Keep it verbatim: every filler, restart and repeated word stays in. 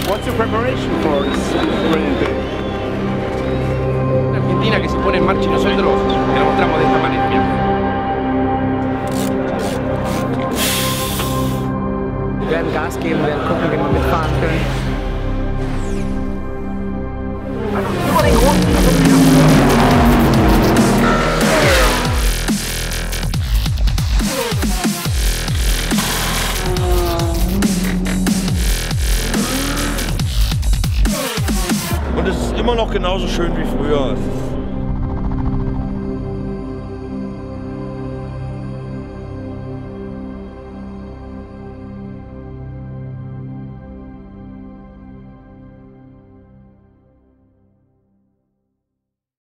What's the preparation for this brilliant day? Argentina que se pone en marcha y nosotros te lo mostramos de esta manera. Wir werden Gas geben, wir werden gucken, wie wir mitfahren können. Und es ist immer noch genauso schön wie früher.